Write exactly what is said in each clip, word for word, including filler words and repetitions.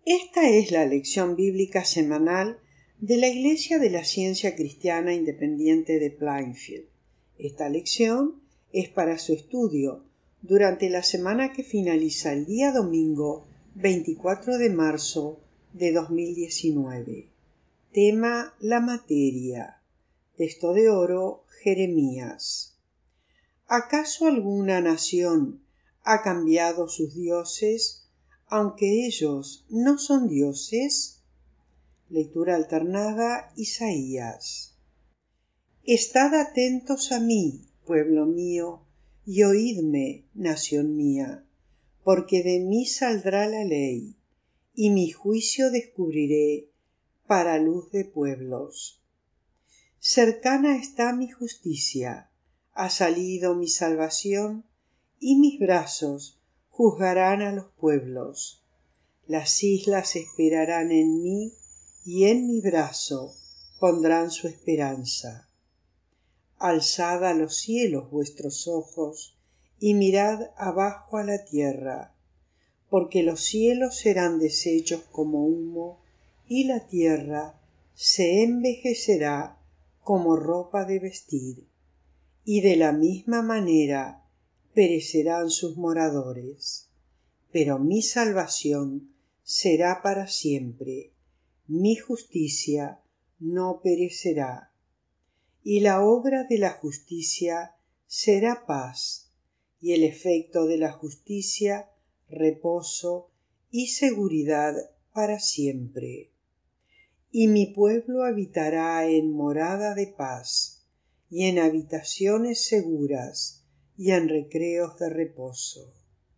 Esta es la lección bíblica semanal de la Iglesia de la Ciencia Cristiana Independiente de Plainfield. Esta lección es para su estudio durante la semana que finaliza el día domingo veinticuatro de marzo de dos mil diecinueve. Tema: la materia. Texto de oro: Jeremías. ¿Acaso alguna nación ha cambiado sus dioses, aunque ellos no son dioses? Lectura alternada: Isaías. Estad atentos a mí, pueblo mío, y oídme, nación mía, porque de mí saldrá la ley, y mi juicio descubriré para luz de pueblos. Cercana está mi justicia, ha salido mi salvación, y mis brazos juzgarán a los pueblos. Las islas esperarán en mí, y en mi brazo pondrán su esperanza. Alzad a los cielos vuestros ojos, y mirad abajo a la tierra, porque los cielos serán deshechos como humo, y la tierra se envejecerá como ropa de vestir, y de la misma manera perecerán sus moradores. Pero mi salvación será para siempre, mi justicia no perecerá, y la obra de la justicia será paz, y el efecto de la justicia reposo y seguridad para siempre. Y mi pueblo habitará en morada de paz, y en habitaciones seguras, y en recreos de reposo.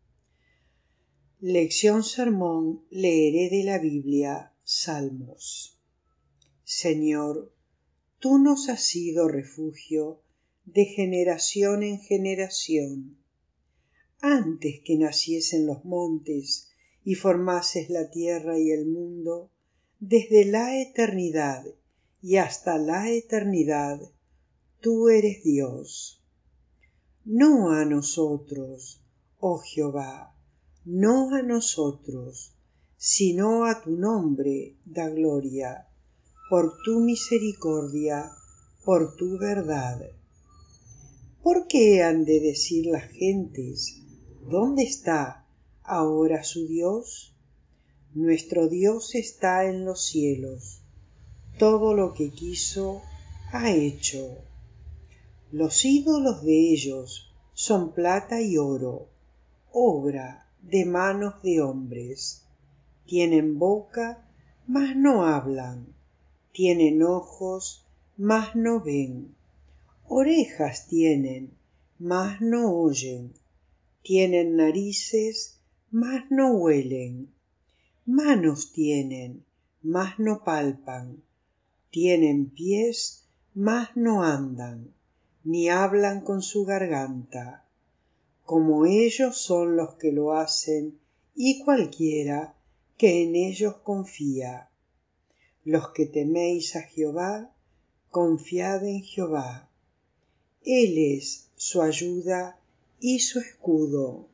Lección sermón. Leeré de la Biblia Salmos. Señor, tú nos has sido refugio de generación en generación. Antes que naciesen los montes y formases la tierra y el mundo, desde la eternidad y hasta la eternidad, tú eres Dios. No a nosotros, oh Jehová, no a nosotros, sino a tu nombre da gloria, por tu misericordia, por tu verdad. ¿Por qué han de decir las gentes, ¿dónde está ahora su Dios? Nuestro Dios está en los cielos, todo lo que quiso ha hecho. Los ídolos de ellos son plata y oro, obra de manos de hombres. Tienen boca, mas no hablan, tienen ojos, mas no ven, orejas tienen, mas no oyen, tienen narices, mas no huelen, manos tienen, mas no palpan, tienen pies, mas no andan, ni hablan con su garganta. Como ellos son los que lo hacen, y cualquiera que en ellos confía. Los que teméis a Jehová, confiad en Jehová. Él es su ayuda y su escudo.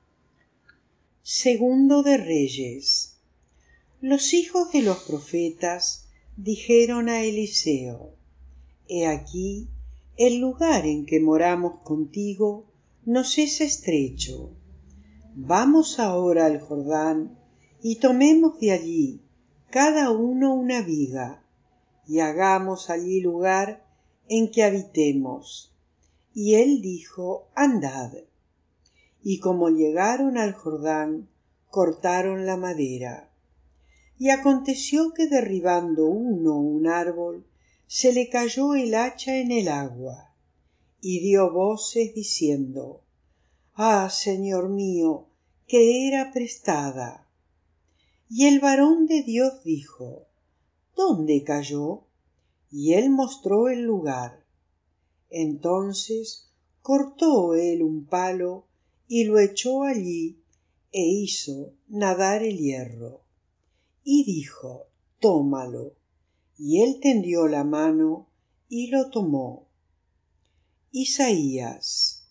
Segundo de Reyes. Los hijos de los profetas dijeron a Eliseo: He aquí, el lugar en que moramos contigo nos es estrecho. Vamos ahora al Jordán y tomemos de allí cada uno una viga, y hagamos allí lugar en que habitemos. Y él dijo: Andad. Y como llegaron al Jordán, cortaron la madera. Y aconteció que derribando uno un árbol, se le cayó el hacha en el agua, y dio voces diciendo: Ah, Señor mío, que era prestada. Y el varón de Dios dijo: ¿Dónde cayó? Y él mostró el lugar. Entonces cortó él un palo y lo echó allí, e hizo nadar el hierro. Y dijo: Tómalo. Y él tendió la mano y lo tomó. Isaías.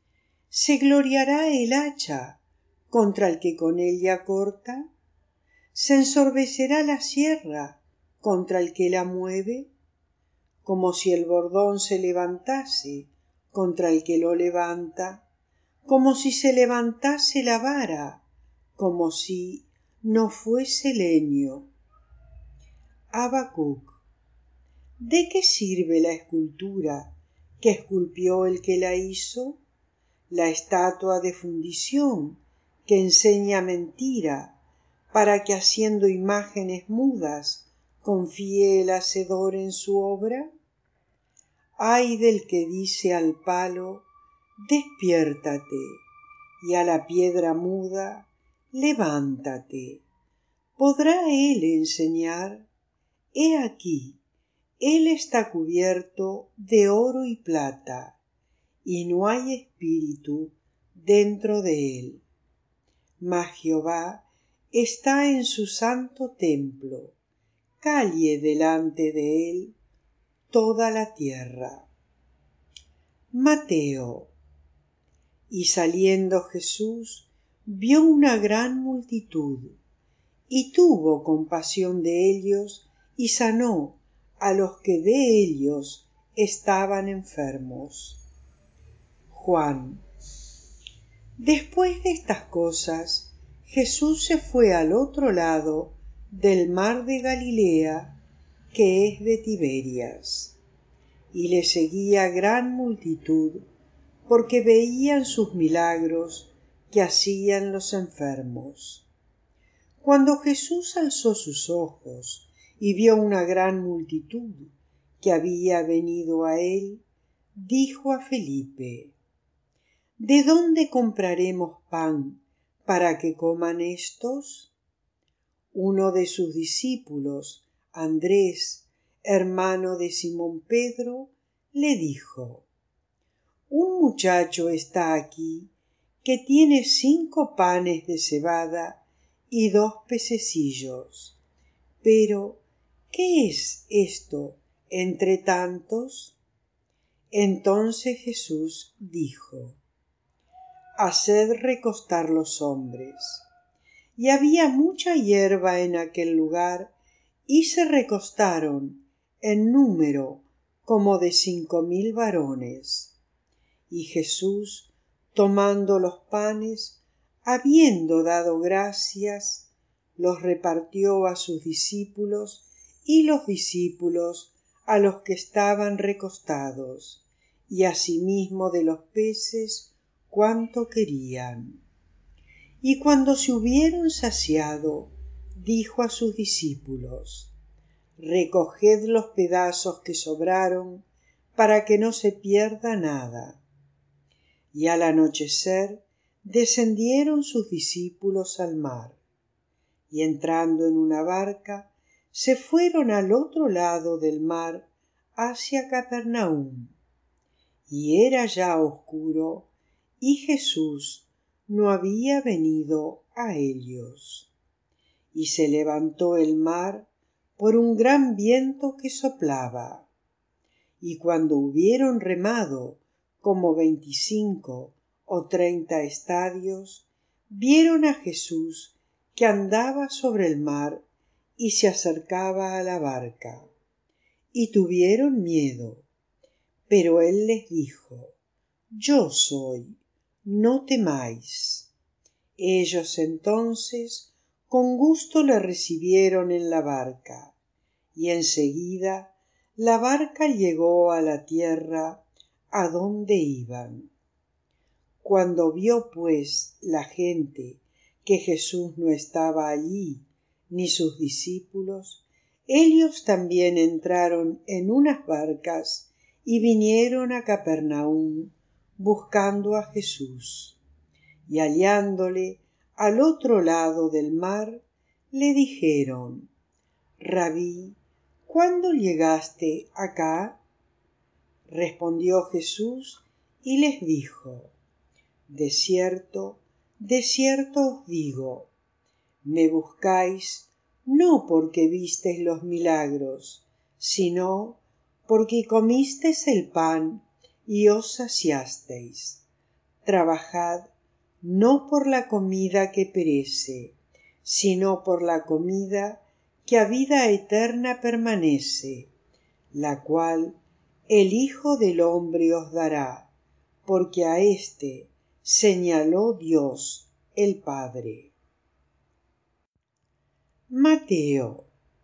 ¿Se gloriará el hacha contra el que con ella corta? ¿Se ensorbecerá la sierra contra el que la mueve? Como si el bordón se levantase contra el que lo levanta, como si se levantase la vara, como si no fuese leño. Habacuc. ¿De qué sirve la escultura que esculpió el que la hizo? La estatua de fundición que enseña mentira, para que haciendo imágenes mudas confíe el hacedor en su obra. Ay del que dice al palo, despiértate, y a la piedra muda, levántate. ¿Podrá él enseñar? He aquí, él está cubierto de oro y plata, y no hay espíritu dentro de él. Mas Jehová está en su santo templo, calle delante de él toda la tierra. Mateo. Y saliendo Jesús vio una gran multitud, y tuvo compasión de ellos, y sanó a los que de ellos estaban enfermos. Juan. Después de estas cosas, Jesús se fue al otro lado del mar de Galilea, que es de Tiberias, y le seguía gran multitud, porque veían sus milagros que hacían los enfermos. Cuando Jesús alzó sus ojos y vio una gran multitud que había venido a él, dijo a Felipe: ¿De dónde compraremos pan para que coman éstos? Uno de sus discípulos, Andrés, hermano de Simón Pedro, le dijo: Un muchacho está aquí que tiene cinco panes de cebada y dos pececillos. Pero, ¿qué es esto entre tantos? Entonces Jesús dijo: Haced recostar los hombres. Y había mucha hierba en aquel lugar, y se recostaron en número como de cinco mil varones. Y Jesús, tomando los panes, habiendo dado gracias, los repartió a sus discípulos, y los discípulos a los que estaban recostados, y asimismo de los peces cuanto querían. Y cuando se hubieron saciado, dijo a sus discípulos: Recoged los pedazos que sobraron, para que no se pierda nada. Y al anochecer descendieron sus discípulos al mar, y entrando en una barca, se fueron al otro lado del mar hacia Capernaum. Y era ya oscuro, y Jesús no había venido a ellos. Y se levantó el mar por un gran viento que soplaba. Y cuando hubieron remado como veinticinco o treinta estadios, vieron a Jesús que andaba sobre el mar y se acercaba a la barca, y tuvieron miedo. Pero él les dijo: Yo soy, no temáis. Ellos entonces con gusto le recibieron en la barca, y enseguida la barca llegó a la tierra a donde iban. Cuando vio pues la gente que Jesús no estaba allí, ni sus discípulos, ellos también entraron en unas barcas y vinieron a Capernaum buscando a Jesús. Y hallándole al otro lado del mar, le dijeron: Rabí, ¿cuándo llegaste acá? Respondió Jesús y les dijo: De cierto, de cierto os digo, me buscáis no porque visteis los milagros, sino porque comisteis el pan y os saciasteis. Trabajad no por la comida que perece, sino por la comida que a vida eterna permanece, la cual el Hijo del Hombre os dará, porque a éste señaló Dios el Padre. Mateo.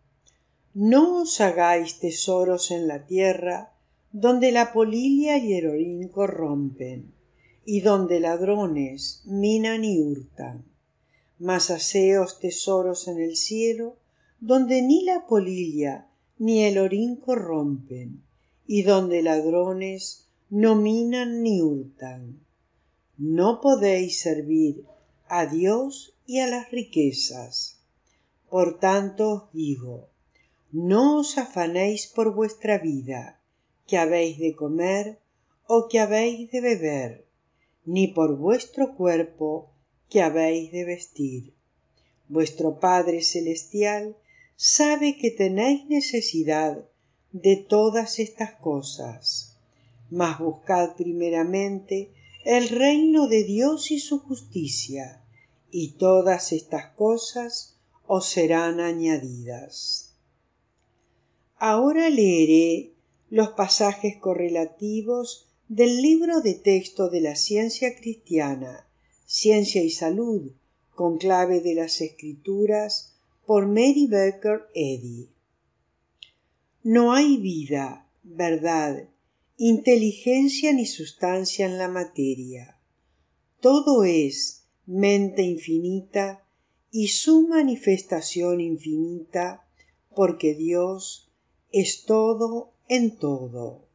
No os hagáis tesoros en la tierra, donde la polilla y el orín corrompen, y donde ladrones minan y hurtan. Mas haceos tesoros en el cielo, donde ni la polilla ni el orín corrompen, y donde ladrones no minan ni hurtan. No podéis servir a Dios y a las riquezas. Por tanto os digo, no os afanéis por vuestra vida, que habéis de comer o que habéis de beber, ni por vuestro cuerpo, que habéis de vestir. Vuestro Padre Celestial sabe que tenéis necesidad de todas estas cosas. Mas buscad primeramente el reino de Dios y su justicia, y todas estas cosas os serán añadidas. Ahora leeré los pasajes correlativos del libro de texto de la ciencia cristiana, Ciencia y Salud, con clave de las Escrituras, por Mary Baker Eddy. No hay vida, verdad, inteligencia ni sustancia en la materia. Todo es mente infinita y su manifestación infinita, porque Dios es todo en todo.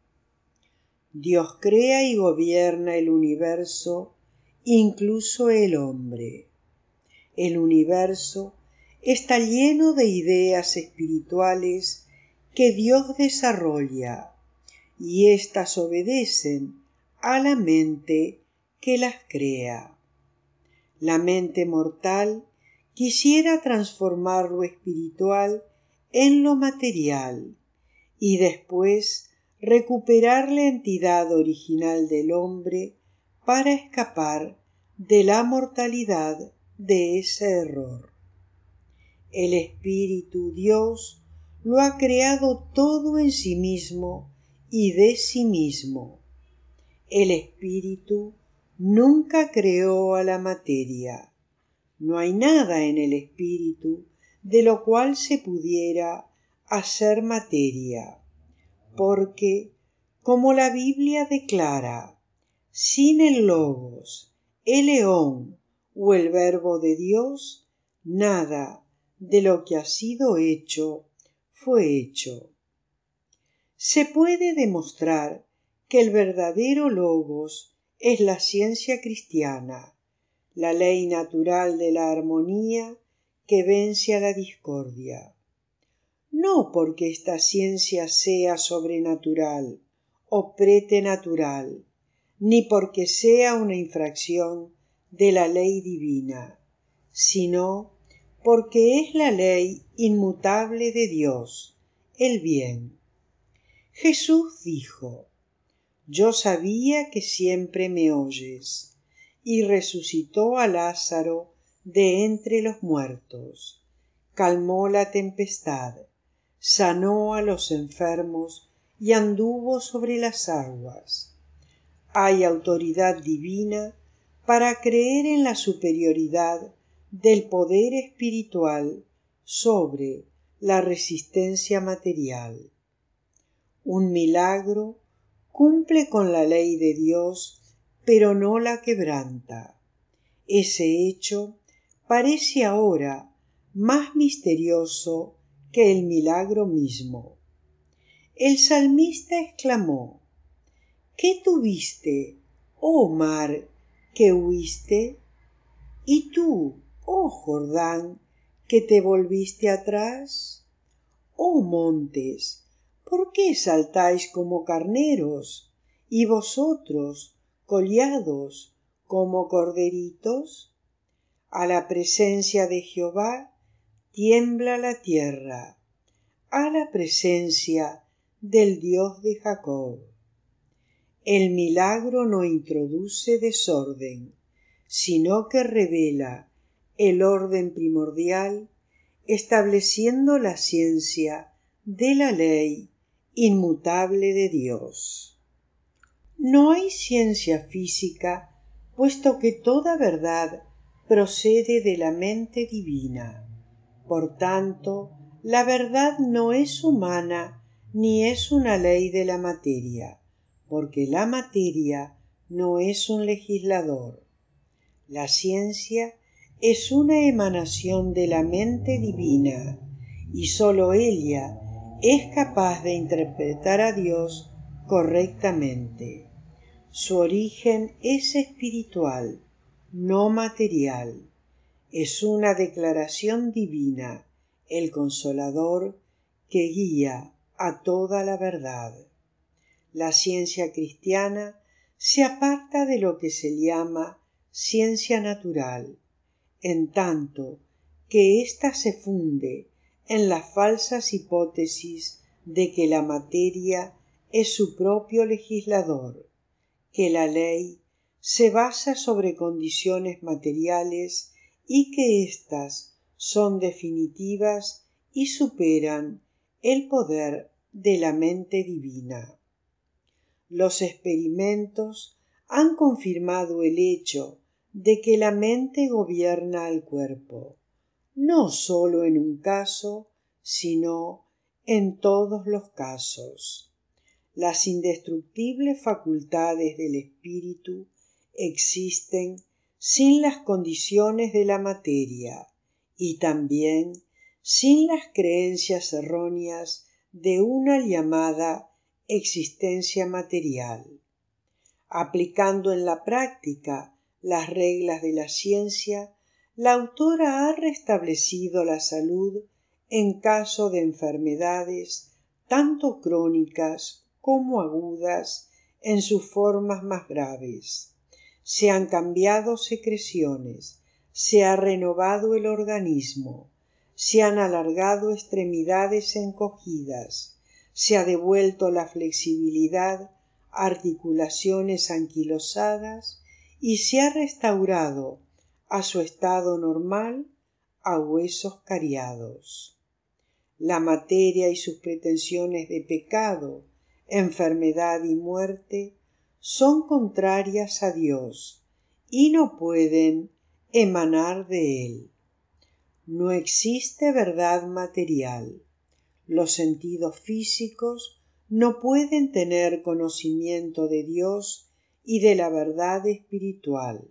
Dios crea y gobierna el universo, incluso el hombre. El universo está lleno de ideas espirituales que Dios desarrolla, y éstas obedecen a la mente que las crea. La mente mortal quisiera transformar lo espiritual en lo material y después recuperar la entidad original del hombre para escapar de la mortalidad de ese error. El Espíritu Dios lo ha creado todo en sí mismo y de sí mismo. El Espíritu nunca creó a la materia. No hay nada en el Espíritu de lo cual se pudiera hacer materia, porque, como la Biblia declara, sin el Logos, el León o el Verbo de Dios, nada de lo que ha sido hecho fue hecho. Se puede demostrar que el verdadero Logos es la ciencia cristiana, la ley natural de la armonía que vence a la discordia. No porque esta ciencia sea sobrenatural o pretenatural, ni porque sea una infracción de la ley divina, sino porque es la ley inmutable de Dios, el bien. Jesús dijo: Yo sabía que siempre me oyes, y resucitó a Lázaro de entre los muertos, calmó la tempestad, sanó a los enfermos y anduvo sobre las aguas. Hay autoridad divina para creer en la superioridad del poder espiritual sobre la resistencia material. Un milagro cumple con la ley de Dios, pero no la quebranta. Ese hecho parece ahora más misterioso que el milagro mismo. El salmista exclamó: ¿Qué tuviste, oh mar, que huiste? ¿Y tú, oh Jordán, que te volviste atrás? Oh montes, ¿por qué saltáis como carneros? Y vosotros, collados, como corderitos. A la presencia de Jehová tiembla la tierra, a la presencia del Dios de Jacob. El milagro no introduce desorden, sino que revela el orden primordial, estableciendo la ciencia de la ley inmutable de Dios. No hay ciencia física, puesto que toda verdad procede de la mente divina. Por tanto, la verdad no es humana ni es una ley de la materia, porque la materia no es un legislador. La ciencia es una emanación de la mente divina, y sólo ella es capaz de interpretar a Dios correctamente. Su origen es espiritual, no material. Es una declaración divina, el Consolador, que guía a toda la verdad. La ciencia cristiana se aparta de lo que se llama ciencia natural, en tanto que ésta se funde en las falsas hipótesis de que la materia es su propio legislador, que la ley se basa sobre condiciones materiales y que éstas son definitivas y superan el poder de la mente divina. Los experimentos han confirmado el hecho de que la mente gobierna al cuerpo, no sólo en un caso, sino en todos los casos. Las indestructibles facultades del espíritu existen sin las condiciones de la materia y también sin las creencias erróneas de una llamada existencia material. Aplicando en la práctica las reglas de la ciencia, la autora ha restablecido la salud en caso de enfermedades tanto crónicas como agudas en sus formas más graves. Se han cambiado secreciones, se ha renovado el organismo, se han alargado extremidades encogidas, se ha devuelto la flexibilidad a articulaciones anquilosadas y se ha restaurado a su estado normal a huesos cariados. La materia y sus pretensiones de pecado, enfermedad y muerte son contrarias a Dios y no pueden emanar de Él. No existe verdad material. Los sentidos físicos no pueden tener conocimiento de Dios y de la verdad espiritual.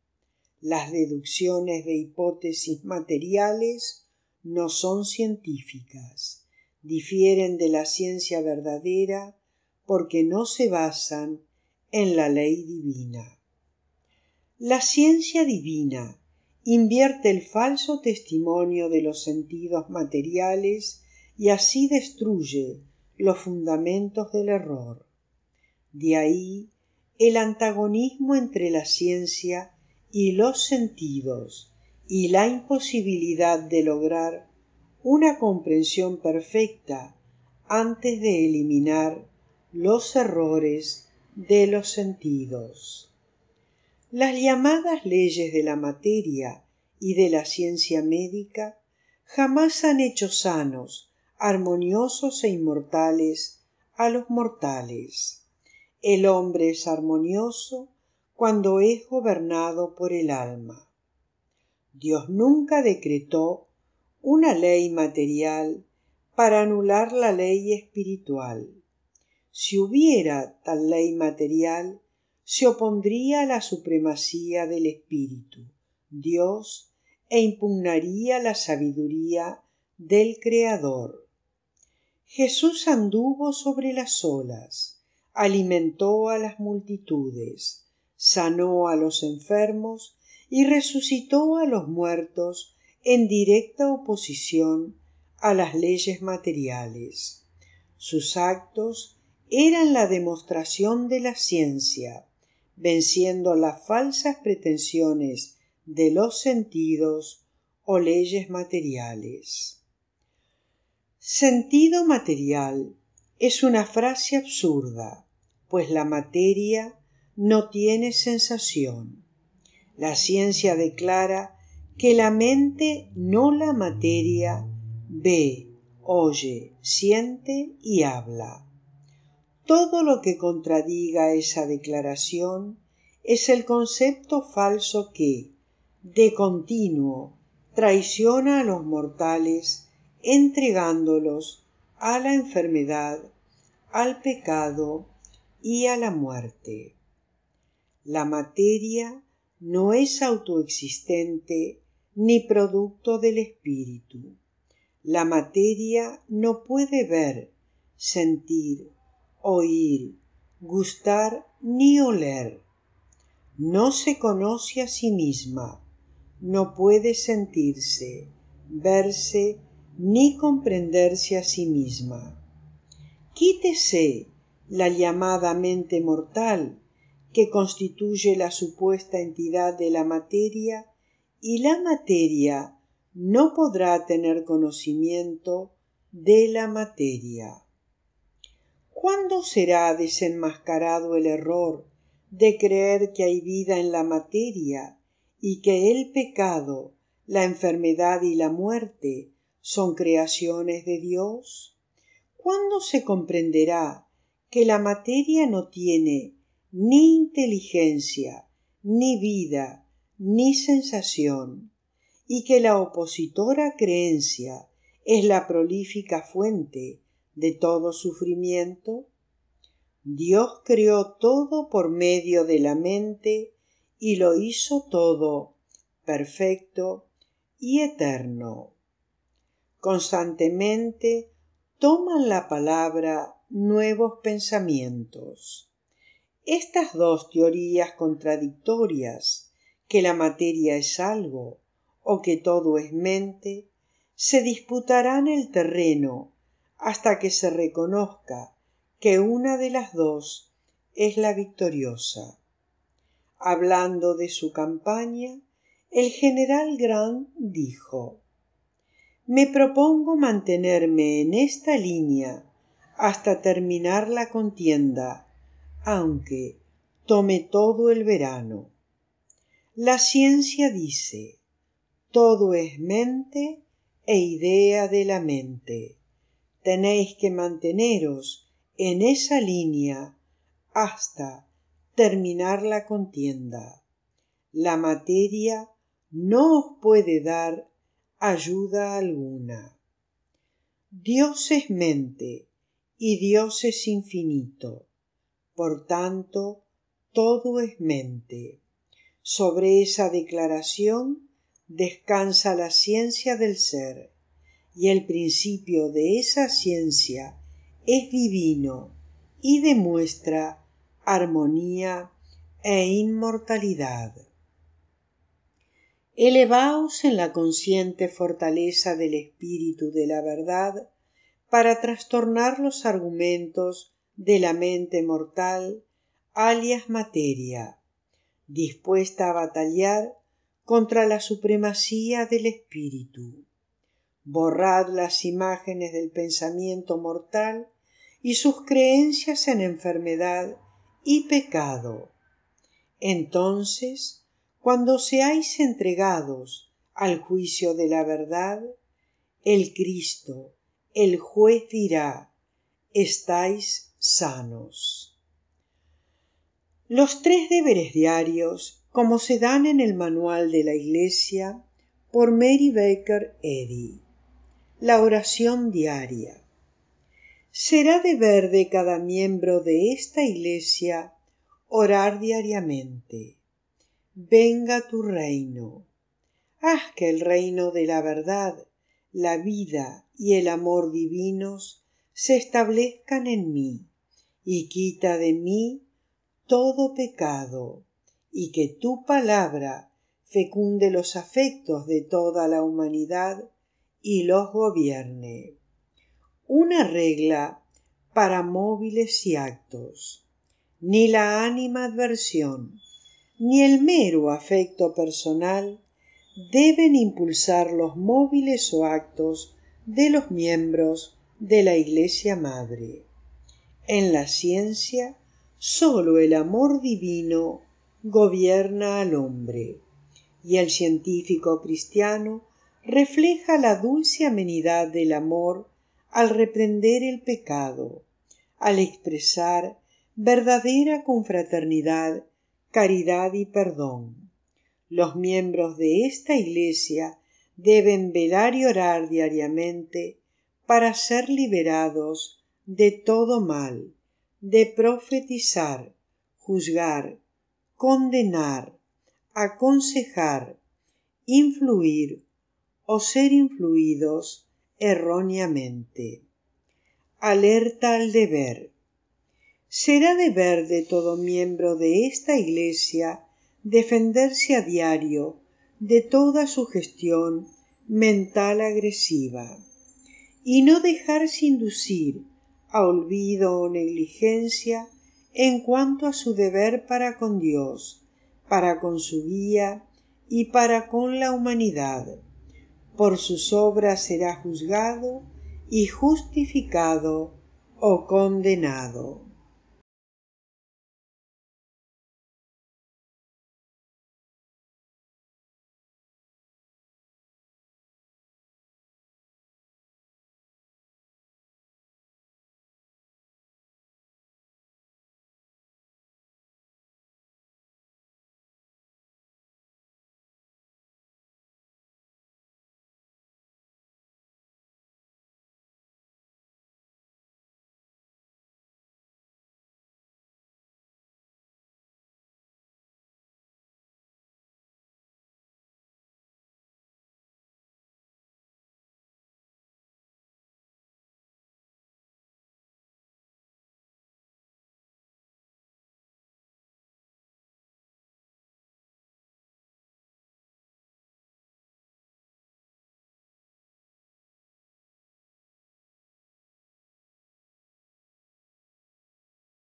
Las deducciones de hipótesis materiales no son científicas, difieren de la ciencia verdadera porque no se basan en la ley divina. La ciencia divina invierte el falso testimonio de los sentidos materiales y así destruye los fundamentos del error. De ahí el antagonismo entre la ciencia y los sentidos y la imposibilidad de lograr una comprensión perfecta antes de eliminar los errores de los sentidos. Las llamadas leyes de la materia y de la ciencia médica jamás han hecho sanos, armoniosos e inmortales a los mortales. El hombre es armonioso cuando es gobernado por el alma. Dios nunca decretó una ley material para anular la ley espiritual. Si hubiera tal ley material, se opondría a la supremacía del Espíritu, Dios, e impugnaría la sabiduría del Creador. Jesús anduvo sobre las olas, alimentó a las multitudes, sanó a los enfermos y resucitó a los muertos en directa oposición a las leyes materiales. Sus actos eran la demostración de la ciencia, venciendo las falsas pretensiones de los sentidos o leyes materiales. Sentido material es una frase absurda, pues la materia no tiene sensación. La ciencia declara que la mente, no la materia, ve, oye, siente y habla. Todo lo que contradiga esa declaración es el concepto falso que, de continuo, traiciona a los mortales, entregándolos a la enfermedad, al pecado y a la muerte. La materia no es autoexistente ni producto del espíritu. La materia no puede ver, sentir, oír, gustar ni oler. No se conoce a sí misma, no puede sentirse, verse ni comprenderse a sí misma. Quítese la llamada mente mortal, que constituye la supuesta entidad de la materia, y la materia no podrá tener conocimiento de la materia. ¿Cuándo será desenmascarado el error de creer que hay vida en la materia y que el pecado, la enfermedad y la muerte son creaciones de Dios? ¿Cuándo se comprenderá que la materia no tiene ni inteligencia, ni vida, ni sensación, y que la opositora creencia es la prolífica fuente de todo sufrimiento? Dios creó todo por medio de la mente y lo hizo todo perfecto y eterno. Constantemente toman la palabra nuevos pensamientos. Estas dos teorías contradictorias, que la materia es algo o que todo es mente, se disputarán el terreno hasta que se reconozca que una de las dos es la victoriosa. Hablando de su campaña, el general Grant dijo: «Me propongo mantenerme en esta línea hasta terminar la contienda, aunque tome todo el verano. La ciencia dice, todo es mente e idea de la mente. Tenéis que manteneros en esa línea hasta terminar la contienda. La materia no os puede dar ayuda alguna. Dios es mente y Dios es infinito. Por tanto, todo es mente. Sobre esa declaración descansa la ciencia del ser, y el principio de esa ciencia es divino y demuestra armonía e inmortalidad. Elevaos en la consciente fortaleza del espíritu de la verdad para trastornar los argumentos de la mente mortal, alias materia, dispuesta a batallar contra la supremacía del espíritu. Borrad las imágenes del pensamiento mortal y sus creencias en enfermedad y pecado. Entonces, cuando seáis entregados al juicio de la verdad, el Cristo, el juez, dirá: estáis sanos. Los tres deberes diarios, como se dan en el manual de la Iglesia por Mary Baker Eddy. La oración diaria. Será deber de cada miembro de esta Iglesia orar diariamente. Venga tu reino. Haz que el reino de la verdad, la vida y el amor divinos se establezcan en mí, y quita de mí todo pecado, y que tu palabra fecunde los afectos de toda la humanidad y los gobierne. Una regla para móviles y actos. Ni la animadversión ni el mero afecto personal deben impulsar los móviles o actos de los miembros de la Iglesia Madre. En la ciencia, sólo el amor divino gobierna al hombre, y el científico cristiano refleja la dulce amenidad del amor al reprender el pecado, al expresar verdadera confraternidad, caridad y perdón. Los miembros de esta Iglesia deben velar y orar diariamente para ser liberados de todo mal, de profetizar, juzgar, condenar, aconsejar, influir o ser influidos erróneamente. Alerta al deber. Será deber de todo miembro de esta Iglesia defenderse a diario de toda sugestión mental agresiva y no dejarse inducir a olvido o negligencia en cuanto a su deber para con Dios, para con su guía y para con la humanidad. Por sus obras será juzgado y justificado o condenado.